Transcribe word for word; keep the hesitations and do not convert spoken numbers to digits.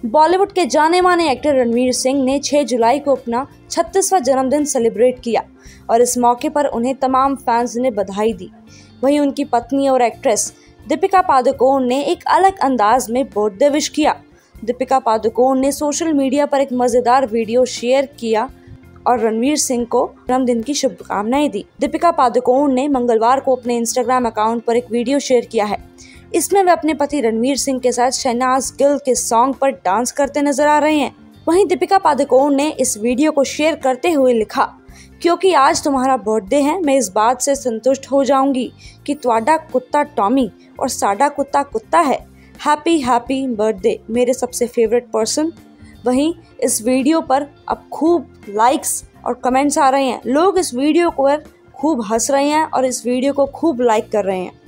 बॉलीवुड के जाने माने एक्टर रणवीर सिंह ने छह जुलाई को अपना छत्तीसवां जन्मदिन सेलिब्रेट किया और इस मौके पर उन्हें तमाम फैंस ने बधाई दी। वहीं उनकी पत्नी और एक्ट्रेस दीपिका पादुकोण ने एक अलग अंदाज में बर्थडे विश किया। दीपिका पादुकोण ने सोशल मीडिया पर एक मजेदार वीडियो शेयर किया और रणवीर सिंह को जन्मदिन की शुभकामनाएं दी। दीपिका पादुकोण ने मंगलवार को अपने इंस्टाग्राम अकाउंट पर एक वीडियो शेयर किया है। इसमें वे अपने पति रणवीर सिंह के साथ शहनाज गिल के सॉन्ग पर डांस करते नजर आ रहे हैं। वहीं दीपिका पादुकोण ने इस वीडियो को शेयर करते हुए लिखा, क्योंकि आज तुम्हारा बर्थडे है, मैं इस बात से संतुष्ट हो जाऊंगी कि तुम्हारा कुत्ता टॉमी और साडा कुत्ता कुत्ता है। हैप्पी हैप्पी बर्थडे मेरे सबसे फेवरेट पर्सन। वहीं इस वीडियो पर अब खूब लाइक्स और कमेंट्स आ रहे हैं। लोग इस वीडियो पर खूब हंस रहे हैं और इस वीडियो को खूब लाइक कर रहे हैं।